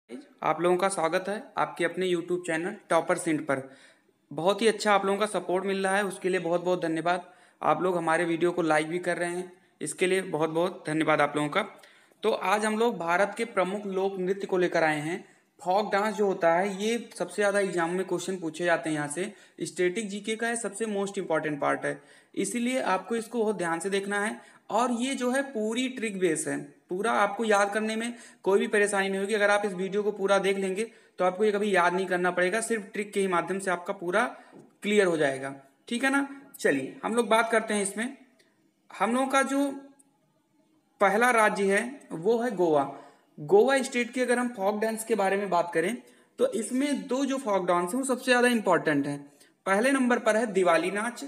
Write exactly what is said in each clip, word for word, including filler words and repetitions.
आप लोगों का स्वागत है आपके अपने यूट्यूब चैनल टॉपर सिंट पर। बहुत ही अच्छा आप लोगों का सपोर्ट मिल रहा है, उसके लिए बहुत बहुत धन्यवाद। आप लोग हमारे वीडियो को लाइक भी कर रहे हैं, इसके लिए बहुत बहुत धन्यवाद आप लोगों का। तो आज हम लोग भारत के प्रमुख लोक नृत्य को लेकर आए हैं। फॉक डांस जो होता है ये सबसे ज़्यादा एग्जाम में क्वेश्चन पूछे जाते हैं, यहाँ से स्टैटिक जीके का है, सबसे मोस्ट इंपॉर्टेंट पार्ट है, इसीलिए आपको इसको बहुत ध्यान से देखना है। और ये जो है पूरी ट्रिक बेस है, पूरा आपको याद करने में कोई भी परेशानी नहीं होगी। अगर आप इस वीडियो को पूरा देख लेंगे तो आपको ये कभी याद नहीं करना पड़ेगा, सिर्फ ट्रिक के ही माध्यम से आपका पूरा क्लियर हो जाएगा। ठीक है ना। चलिए हम लोग बात करते हैं इसमें। हम लोगों का जो पहला राज्य है वो है गोवा। गोवा स्टेट की अगर हम फॉक डांस के बारे में बात करें तो इसमें दो जो फॉक डांस है वो सबसे ज्यादा इंपॉर्टेंट है। पहले नंबर पर है दिवाली नाच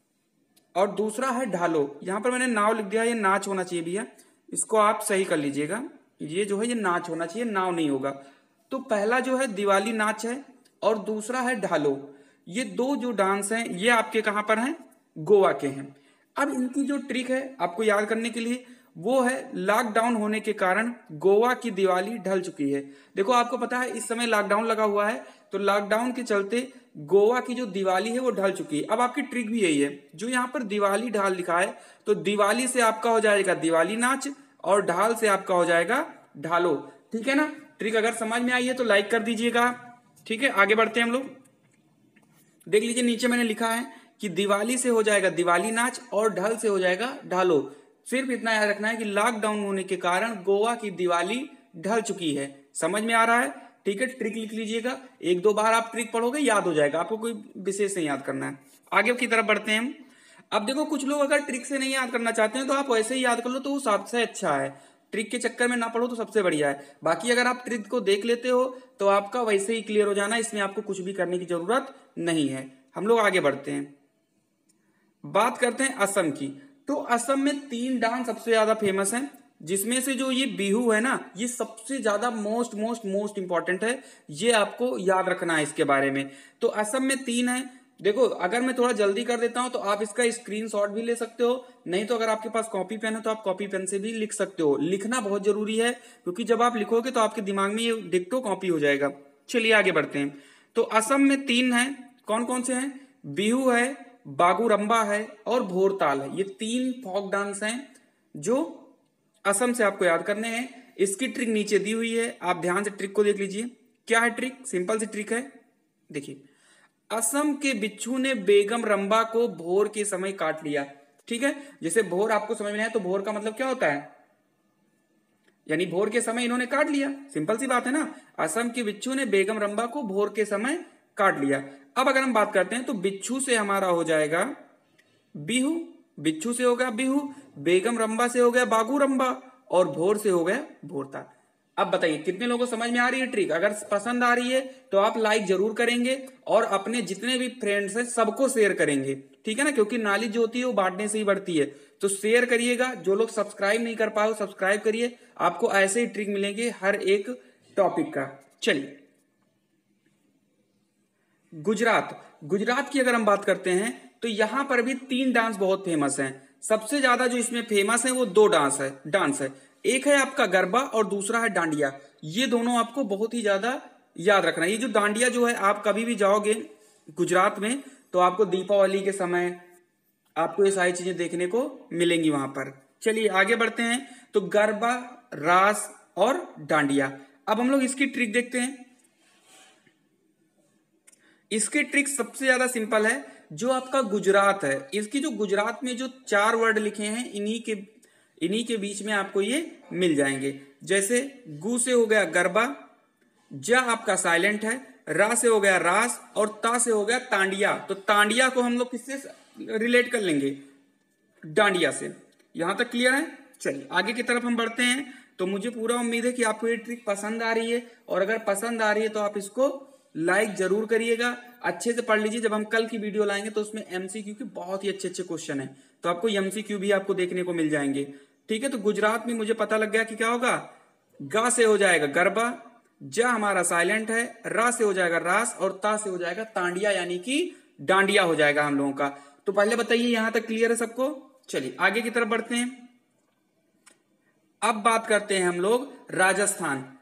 और दूसरा है ढालो। यहां पर मैंने नाव लिख दिया, ये नाच होना चाहिए भैया, इसको आप सही कर लीजिएगा। ये जो है ये नाच होना चाहिए, नाव नहीं होगा। तो पहला जो है दिवाली नाच है और दूसरा है ढालो। ये दो जो डांस हैं ये आपके कहां पर हैं? गोवा के हैं। अब इनकी जो ट्रिक है आपको याद करने के लिए वो है लॉकडाउन होने के कारण गोवा की दिवाली ढल चुकी है। देखो आपको पता है इस समय लॉकडाउन लगा हुआ है, तो लॉकडाउन के चलते गोवा की जो दिवाली है वो ढल चुकी है। अब आपकी ट्रिक भी यही है, जो यहाँ पर दिवाली ढाल लिखा है तो दिवाली से आपका हो जाएगा दिवाली नाच और ढाल से आपका हो जाएगा ढालो। ठीक है ना। ट्रिक अगर समझ में आई है तो लाइक कर दीजिएगा। ठीक है, आगे बढ़ते हैं हम लोग। देख लीजिए नीचे मैंने लिखा है कि दिवाली से हो जाएगा दिवाली नाच और ढल से हो जाएगा ढालो। सिर्फ इतना याद रखना है कि लॉकडाउन होने के कारण गोवा की दिवाली ढल चुकी है। समझ में आ रहा है? ठीक है, ट्रिक लिख लीजिएगा, एक दो बार आप ट्रिक पढ़ोगे याद हो जाएगा, आपको कोई विशेष नहीं याद करना है। आगे की तरफ बढ़ते हैं हम। अब देखो कुछ लोग अगर ट्रिक से नहीं याद करना चाहते हैं तो आप वैसे ही याद कर लो तो वो सबसे अच्छा है। ट्रिक के चक्कर में ना पढ़ो तो सबसे बढ़िया है। बाकी अगर आप ट्रिक को देख लेते हो तो आपका वैसे ही क्लियर हो जाना, इसमें आपको कुछ भी करने की जरूरत नहीं है। हम लोग आगे बढ़ते हैं, बात करते हैं असम की। तो असम में तीन डांस सबसे ज्यादा फेमस हैं, जिसमें से जो ये बिहू है ना ये सबसे ज्यादा मोस्ट मोस्ट मोस्ट इंपॉर्टेंट है, ये आपको याद रखना है इसके बारे में। तो असम में तीन है। देखो अगर मैं थोड़ा जल्दी कर देता हूं तो आप इसका स्क्रीनशॉट भी ले सकते हो, नहीं तो अगर आपके पास कॉपी पेन है तो आप कॉपी पेन से भी लिख सकते हो। लिखना बहुत जरूरी है क्योंकि जब आप लिखोगे तो आपके दिमाग में ये डिक्टो कॉपी हो जाएगा। चलिए आगे बढ़ते हैं। तो असम में तीन है, कौन कौन से हैं? बिहू है, बागुरम्बा है और भोरताल है। ये तीन फॉक डांस हैं जो असम से आपको याद करने हैं। इसकी ट्रिक नीचे दी हुई है, आप ध्यान से ट्रिक को देख लीजिए। क्या है ट्रिक? सिंपल सी ट्रिक है, देखिए। असम के बिच्छू ने बेगम रंबा को भोर के समय काट लिया। ठीक है, जैसे भोर आपको समझ में आया तो भोर का मतलब क्या होता है? यानी भोर के समय इन्होंने काट लिया, सिंपल सी बात है ना। असम के बिच्छू ने बेगम रंबा को भोर के समय काट लिया। अब अगर हम बात करते हैं तो बिच्छू से हमारा हो जाएगा बिहू, बिच्छू से हो गया बिहू, बेगम रंबा से हो गया बागू रंबा और भोर से हो गया भोरता। अब बताइए कितने लोगों को समझ में आ रही है ट्रिक? अगर पसंद आ रही है तो आप लाइक जरूर करेंगे और अपने जितने भी फ्रेंड्स हैं सबको शेयर करेंगे। ठीक है ना, क्योंकि नॉलेज जो होती है वो बांटने से ही बढ़ती है। तो शेयर करिएगा, जो लोग सब्सक्राइब नहीं कर पाए सब्सक्राइब करिए, आपको ऐसे ही ट्रिक मिलेंगे हर एक टॉपिक का। चलिए गुजरात, गुजरात की अगर हम बात करते हैं तो यहां पर भी तीन डांस बहुत फेमस हैं। सबसे ज्यादा जो इसमें फेमस है वो दो डांस है डांस है एक है आपका गरबा और दूसरा है डांडिया। ये दोनों आपको बहुत ही ज्यादा याद रखना है। ये जो डांडिया जो है, आप कभी भी जाओगे गुजरात में तो आपको दीपावली के समय आपको ये सारी चीजें देखने को मिलेंगी वहां पर। चलिए आगे बढ़ते हैं। तो गरबा, रास और डांडिया। अब हम लोग इसकी ट्रिक देखते हैं। इसकी ट्रिक सबसे ज्यादा सिंपल है। जो आपका गुजरात है, इसकी जो गुजरात में जो चार वर्ड लिखे हैं इन्हीं के इन्हीं के बीच में आपको ये मिल जाएंगे। जैसे गु से हो गया गरबा, जा आपका साइलेंट है, रा से हो गया रास और ता से हो गया तांडिया। तो तांडिया को हम लोग किससे रिलेट कर लेंगे? डांडिया से। यहां तक क्लियर है? चलिए आगे की तरफ हम बढ़ते हैं। तो मुझे पूरा उम्मीद है कि आपको ये ट्रिक पसंद आ रही है, और अगर पसंद आ रही है तो आप इसको लाइक जरूर करिएगा। अच्छे से पढ़ लीजिए, जब हम कल की वीडियो लाएंगे तो उसमें एमसीक्यू के बहुत ही अच्छे अच्छे क्वेश्चन हैं, तो आपको एमसीक्यू भी आपको देखने को मिल जाएंगे। ठीक है, तो गुजरात में मुझे पता लग गया कि क्या होगा। गा से हो जाएगा गरबा, जा हमारा साइलेंट है, रा से हो जाएगा रास और ता से हो जाएगा तांडिया, यानी कि डांडिया हो जाएगा हम लोगों का। तो पहले बताइए यहां तक क्लियर है सबको? चलिए आगे की तरफ बढ़ते हैं। अब बात करते हैं हम लोग राजस्थान।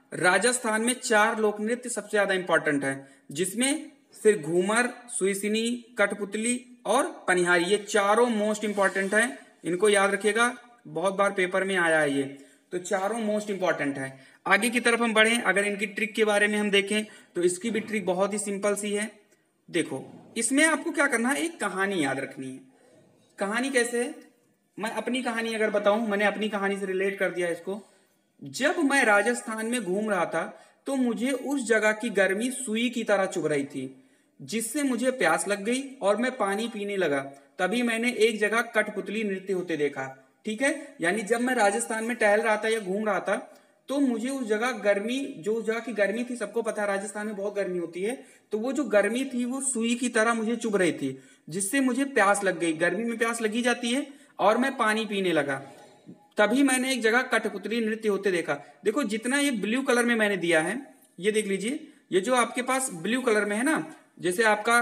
राजस्थान में चार लोक नृत्य सबसे ज्यादा इंपॉर्टेंट है, जिसमें सिर्फ घूमर, सुईसिनी, कठपुतली और पनिहारी, ये चारों मोस्ट इंपॉर्टेंट है। इनको याद रखिएगा, बहुत बार पेपर में आया है ये, तो चारों मोस्ट इंपॉर्टेंट है। आगे की तरफ हम बढ़ें, अगर इनकी ट्रिक के बारे में हम देखें तो इसकी भी ट्रिक बहुत ही सिंपल सी है। देखो, इसमें आपको क्या करना है, एक कहानी याद रखनी है। कहानी कैसे है, मैं अपनी कहानी अगर बताऊं, मैंने अपनी कहानी से रिलेट कर दिया इसको। जब मैं राजस्थान में घूम रहा था तो मुझे उस जगह की गर्मी सुई की तरह चुभ रही थी, जिससे मुझे प्यास लग गई और मैं पानी पीने लगा। तभी मैंने एक जगह कठपुतली नृत्य होते देखा। ठीक है, यानी जब मैं राजस्थान में टहल रहा था या घूम रहा था तो मुझे उस जगह गर्मी, जो उस जगह की गर्मी थी, सबको पता है राजस्थान में बहुत गर्मी होती है, तो वो जो गर्मी थी वो सुई की तरह मुझे चुभ रही थी, जिससे मुझे प्यास लग गई। गर्मी में प्यास लगी जाती है और मैं पानी पीने लगा। तभी मैंने एक जगह कठपुतली नृत्य होते देखा। देखो, जितना ये ब्लू कलर में मैंने दिया है, ये देख लीजिए, ये जो आपके पास ब्लू कलर में है ना, जैसे आपका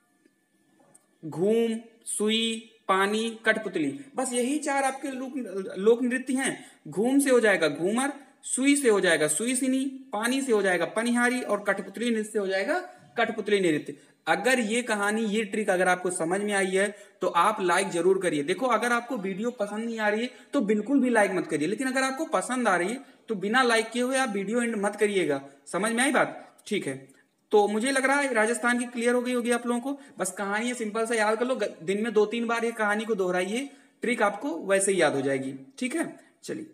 घूम, सुई, पानी, कठपुतली, बस यही चार आपके लोक लोक नृत्य हैं। घूम से हो जाएगा घूमर, सुई से हो जाएगा सुईसिनी, पानी से हो जाएगा पनिहारी और कठपुतली नृत्य से हो जाएगा कठपुतली नृत्य। अगर ये कहानी, ये ट्रिक अगर आपको समझ में आई है तो आप लाइक जरूर करिए। देखो, अगर आपको वीडियो पसंद नहीं आ रही है तो बिल्कुल भी लाइक मत करिए, लेकिन अगर आपको पसंद आ रही है तो बिना लाइक किए हुए आप वीडियो एंड मत करिएगा। समझ में आई बात? ठीक है, तो मुझे लग रहा है राजस्थान की क्लियर हो गई होगी आप लोगों को। बस कहानी सिंपल सा याद कर लो, दिन में दो तीन बार ये कहानी को दोहराइए, ट्रिक आपको वैसे ही याद हो जाएगी। ठीक है, चलिए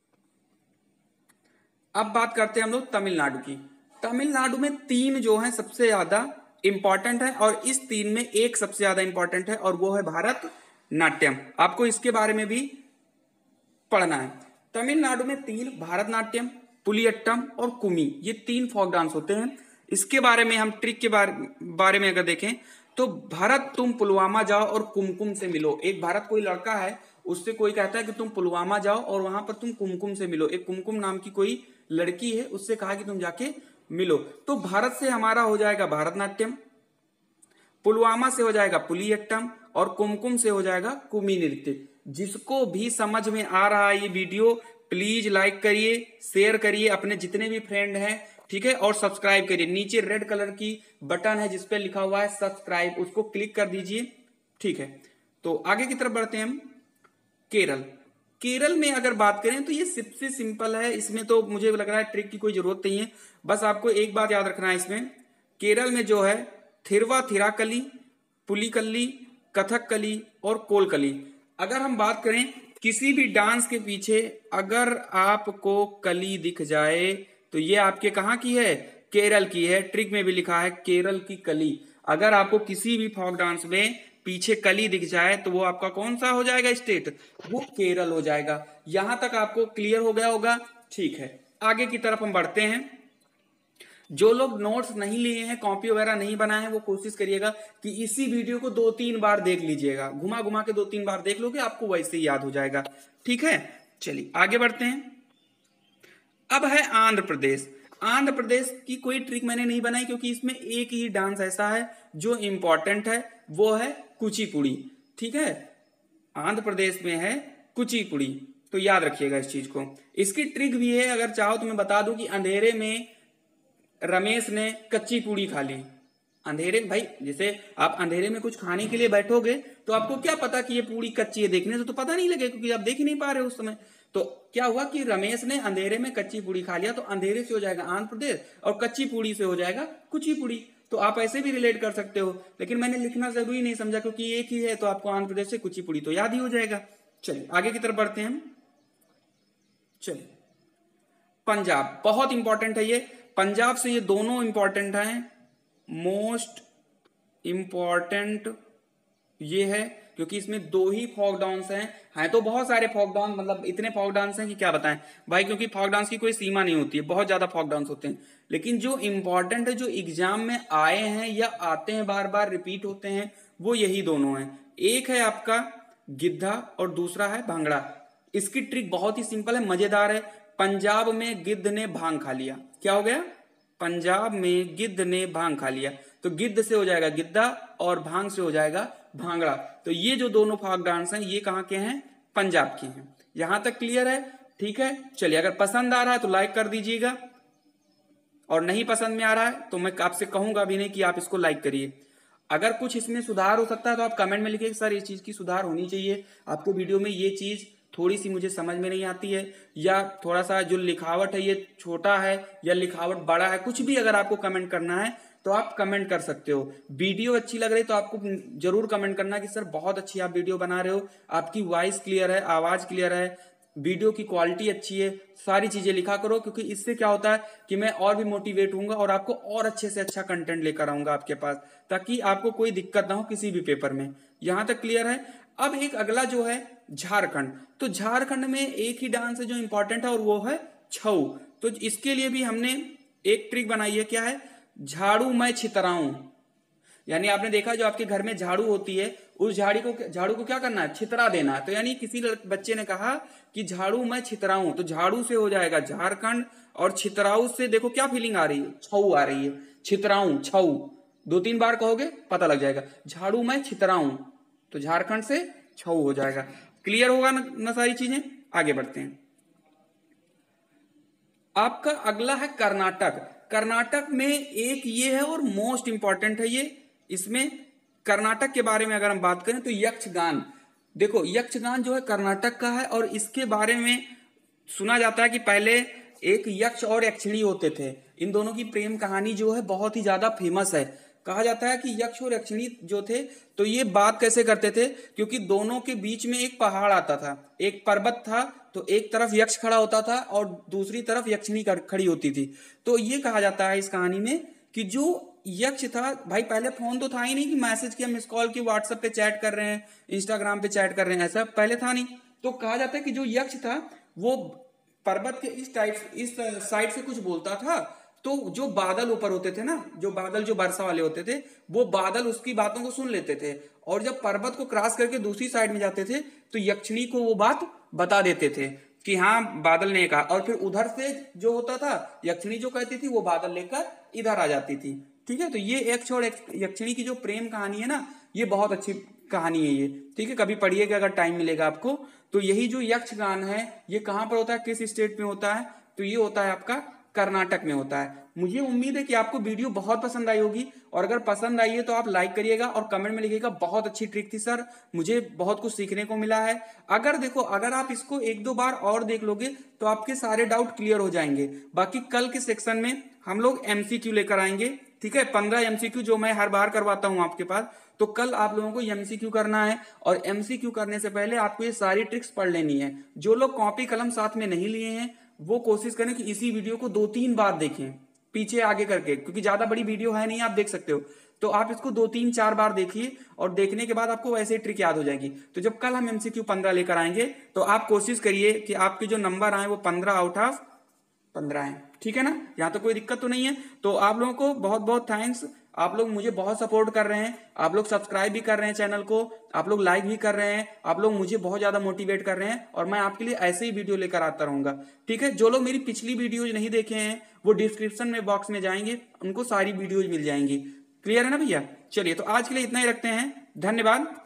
अब बात करते हैं हम लोग तमिलनाडु की। तमिलनाडु में तीन जो है सबसे ज्यादा इंपॉर्टेंट है, और इस तीन में एक सबसे ज्यादा इंपॉर्टेंट है और वो है भारत नाट्यम। आपको इसके बारे में भी पढ़ना है। तमिलनाडु में तीन, भारतनाट्यम, पुलियट्टम और कुमी, ये तीन फोक डांस होते हैं। इसके बारे में हम ट्रिक के बारे, बारे में अगर देखें तो भारत तुम पुलवामा जाओ और कुमकुम से मिलो। एक भारत कोई लड़का है, उससे कोई कहता है कि तुम पुलवामा जाओ और वहां पर तुम कुमकुम से मिलो। एक कुमकुम नाम की कोई लड़की है, उससे कहा कि तुम जाके मिलो। तो भारत से हमारा हो जाएगा भारतनाट्यम, पुलवामा से हो जाएगा पुलियट्टम और कुमकुम से हो जाएगा कुमी नृत्य। जिसको भी समझ में आ रहा है ये वीडियो, प्लीज लाइक करिए, शेयर करिए अपने जितने भी फ्रेंड हैं, ठीक है, और सब्सक्राइब करिए। नीचे रेड कलर की बटन है जिसपे लिखा हुआ है सब्सक्राइब, उसको क्लिक कर दीजिए। ठीक है, तो आगे की तरफ बढ़ते हैं हम। केरल, केरल में अगर बात करें तो ये सबसे सिंपल है, इसमें तो मुझे लग रहा है ट्रिक की कोई जरूरत नहीं है। बस आपको एक बात याद रखना है, इसमें केरल में जो है थिरवा थिराकली, पुलिकली, कथकली और कोलकली। अगर हम बात करें किसी भी डांस के पीछे अगर आपको कली दिख जाए तो ये आपके कहाँ की है, केरल की है। ट्रिक में भी लिखा है केरल की कली। अगर आपको किसी भी फोक डांस में पीछे कली दिख जाए तो वो आपका कौन सा हो जाएगा स्टेट, वो केरल हो जाएगा। यहां तक आपको क्लियर हो गया होगा। ठीक है, आगे की तरफ हम बढ़ते हैं। जो लोग नोट्स नहीं लिए हैं, कॉपी वगैरह नहीं बनाए हैं, वो कोशिश करिएगा कि इसी वीडियो को दो तीन बार देख लीजिएगा, घुमा घुमा के दो तीन बार देख लोगे, आपको वैसे ही याद हो जाएगा। ठीक है, चलिए आगे बढ़ते हैं। अब है आंध्र प्रदेश। आंध्र प्रदेश की कोई ट्रिक मैंने नहीं बनाई, क्योंकि इसमें एक ही डांस ऐसा है जो इंपॉर्टेंट है, वो है कुचिपुड़ी। ठीक है, आंध्र प्रदेश में है कुचिपुड़ी, तो याद रखिएगा इस चीज को। इसकी ट्रिक भी है, अगर चाहो तो मैं बता दूं कि अंधेरे में रमेश ने कच्ची पूड़ी खा ली। अंधेरे भाई, जैसे आप अंधेरे में कुछ खाने के लिए बैठोगे तो आपको क्या पता कि ये पूड़ी कच्ची है, देखने से तो पता नहीं लगे क्योंकि आप देख ही नहीं पा रहे उस समय। तो क्या हुआ कि रमेश ने अंधेरे में कच्ची पूड़ी खा लिया, तो अंधेरे से हो जाएगा आंध्र प्रदेश और कच्ची पूड़ी से हो जाएगा कुचिपुड़ी। तो आप ऐसे भी रिलेट कर सकते हो, लेकिन मैंने लिखना जरूरी नहीं समझा क्योंकि एक ही है, तो आपको आंध्र प्रदेश से कुचिपुड़ी तो याद ही हो जाएगा। चलिए आगे की तरफ बढ़ते हैं। चलिए पंजाब, बहुत इंपॉर्टेंट है ये। पंजाब से ये दोनों इंपॉर्टेंट हैं, मोस्ट इंपॉर्टेंट ये है क्योंकि इसमें दो ही फोक डांस हैं। हैं तो बहुत सारे फोक डांस, मतलब इतने फोक डांस हैं कि क्या बताएं भाई, क्योंकि फोक डांस की कोई सीमा नहीं होती है, बहुत ज्यादा फोक डांस होते हैं। लेकिन जो इंपॉर्टेंट है, जो एग्जाम में आए हैं या आते हैं, बार बार रिपीट होते हैं, वो यही दोनों हैं। एक है आपका गिद्धा और दूसरा है भांगड़ा। इसकी ट्रिक बहुत ही सिंपल है, मजेदार है। पंजाब में गिद्ध ने भांग खा लिया, क्या हो गया, पंजाब में गिद्ध ने भांग खा लिया, तो गिद्ध से हो जाएगा गिद्धा और भांग से हो जाएगा भांगड़ा। तो ये जो दोनों फोक डांस हैं ये कहाँ के हैं, पंजाब के हैं। यहां तक क्लियर है? ठीक है, चलिए अगर पसंद आ रहा है तो लाइक कर दीजिएगा, और नहीं पसंद में आ रहा है तो मैं आपसे कहूंगा भी नहीं कि आप इसको लाइक करिए। अगर कुछ इसमें सुधार हो सकता है तो आप कमेंट में लिखिए सर ये चीज़ की सुधार होनी चाहिए, आपको वीडियो में ये चीज़ थोड़ी सी मुझे समझ में नहीं आती है, या थोड़ा सा जो लिखावट है ये छोटा है या लिखावट बड़ा है, कुछ भी अगर आपको कमेंट करना है तो आप कमेंट कर सकते हो। वीडियो अच्छी लग रही तो आपको जरूर कमेंट करना कि सर बहुत अच्छी आप वीडियो बना रहे हो, आपकी वॉइस क्लियर है, आवाज़ क्लियर है, वीडियो की क्वालिटी अच्छी है, सारी चीजें लिखा करो, क्योंकि इससे क्या होता है कि मैं और भी मोटिवेट हूंगा और आपको और अच्छे से अच्छा कंटेंट लेकर आऊंगा आपके पास, ताकि आपको कोई दिक्कत ना हो किसी भी पेपर में। यहां तक क्लियर है। अब एक अगला जो है झारखंड, तो झारखंड में एक ही डांस है जो इंपॉर्टेंट है और वो है छऊ। तो इसके लिए भी हमने एक ट्रिक बनाई है, क्या है, झाड़ू मैं छितराऊं। यानी आपने देखा जो आपके घर में झाड़ू होती है उस झाड़ी को झाड़ू को क्या करना है, छितरा देना है। तो यानी किसी बच्चे ने कहा कि झाड़ू मैं छितराऊं, तो झाड़ू से हो जाएगा झारखंड, और छितराऊ से देखो क्या फीलिंग आ रही है, छऊ आ रही है, छितराऊं छऊ, दो तीन बार कहोगे पता लग जाएगा, झाड़ू मैं छितराऊं, तो झारखंड से छऊ हो जाएगा। क्लियर होगा ना, ना सारी चीजें। आगे बढ़ते हैं। आपका अगला है कर्नाटक। कर्नाटक में एक ये है और मोस्ट इंपॉर्टेंट है ये, इसमें कर्नाटक के बारे में अगर हम बात करें तो यक्षगान। देखो यक्षगान जो है कर्नाटक का है, और इसके बारे में सुना जाता है कि पहले एक यक्ष और यक्षिणी होते थे, इन दोनों की प्रेम कहानी जो है बहुत ही ज्यादा फेमस है। कहा जाता है कि यक्ष और यक्षिणी जो थे तो ये बात कैसे करते थे, क्योंकि दोनों के बीच में एक पहाड़ आता था, एक पर्वत था, तो एक तरफ यक्ष खड़ा होता था और दूसरी तरफ यक्षिणी खड़ी होती थी। तो ये कहा जाता है इस कहानी में कि जो यक्ष था, भाई पहले फोन तो था ही नहीं कि मैसेज किया, मिस कॉल की, व्हाट्सएप पे चैट कर रहे हैं, इंस्टाग्राम पे चैट कर रहे हैं, ऐसा पहले था नहीं। तो कहा जाता है कि जो यक्ष था वो पर्वत के इस टाइप इस साइड से कुछ बोलता था, तो जो बादल ऊपर होते थे ना, जो बादल जो वर्षा वाले होते थे, वो बादल उसकी बातों को सुन लेते थे, और जब पर्वत को क्रॉस करके दूसरी साइड में जाते थे तो यक्षिणी को वो बात बता देते थे कि हाँ बादल ने कहा, और फिर उधर से जो होता था यक्षिणी जो कहती थी वो बादल लेकर इधर आ जाती थी। ठीक है, तो ये यक्ष और यक्षिणी की जो प्रेम कहानी है ना, ये बहुत अच्छी कहानी है ये। ठीक है, कभी पढ़िएगा अगर टाइम मिलेगा आपको। तो यही जो यक्षगान है ये कहाँ पर होता है, किस स्टेट में होता है, तो ये होता है आपका कर्नाटक में होता है। मुझे उम्मीद है कि आपको वीडियो बहुत पसंद आई होगी, और अगर पसंद आई है तो आप लाइक करिएगा और कमेंट में लिखिएगा बहुत अच्छी ट्रिक थी सर, मुझे बहुत कुछ सीखने को मिला है। अगर देखो अगर आप इसको एक दो बार और देख लोगे तो आपके सारे डाउट क्लियर हो जाएंगे। बाकी कल के सेक्शन में हम लोग एमसीक्यू लेकर आएंगे। ठीक है, पंद्रह एमसीक्यू जो मैं हर बार करवाता हूं आपके पास, तो कल आप लोगों को एमसीक्यू करना है, और एमसीक्यू करने से पहले आपको ये सारी ट्रिक्स पढ़ लेनी है। जो लोग कॉपी कलम साथ में नहीं लिए हैं वो कोशिश करें कि इसी वीडियो को दो तीन बार देखें पीछे आगे करके, क्योंकि ज्यादा बड़ी वीडियो है नहीं, आप देख सकते हो, तो आप इसको दो तीन चार बार देखिए, और देखने के बाद आपको वैसे ही ट्रिक याद हो जाएगी। तो जब कल हम एमसीक्यू पंद्रह लेकर आएंगे तो आप कोशिश करिए कि आपके जो नंबर आए वो पंद्रह आउट ऑफ पंद्रह है। ठीक है ना, यहाँ तो कोई दिक्कत तो नहीं है। तो आप लोगों को बहुत बहुत थैंक्स, आप लोग मुझे बहुत सपोर्ट कर रहे हैं, आप लोग सब्सक्राइब भी कर रहे हैं चैनल को, आप लोग लाइक भी कर रहे हैं, आप लोग मुझे बहुत ज्यादा मोटिवेट कर रहे हैं, और मैं आपके लिए ऐसे ही वीडियो लेकर आता रहूंगा। ठीक है, जो लोग मेरी पिछली वीडियोज नहीं देखे हैं वो डिस्क्रिप्शन में बॉक्स में जाएंगे, उनको सारी वीडियोज मिल जाएंगी। क्लियर है ना भैया। चलिए तो आज के लिए इतना ही रखते हैं, धन्यवाद।